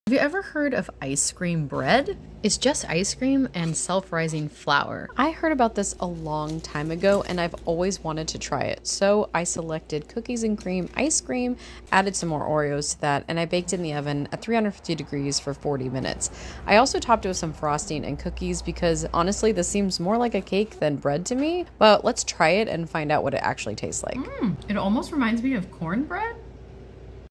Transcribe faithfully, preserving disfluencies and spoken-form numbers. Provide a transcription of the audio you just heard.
Have you ever heard of ice cream bread? It's just ice cream and self-rising flour. I heard about this a long time ago and I've always wanted to try it. So I selected cookies and cream ice cream, added some more Oreos to that, and I baked it in the oven at three hundred fifty degrees for forty minutes. I also topped it with some frosting and cookies because honestly this seems more like a cake than bread to me, but let's try it and find out what it actually tastes like. Mm, it almost reminds me of cornbread.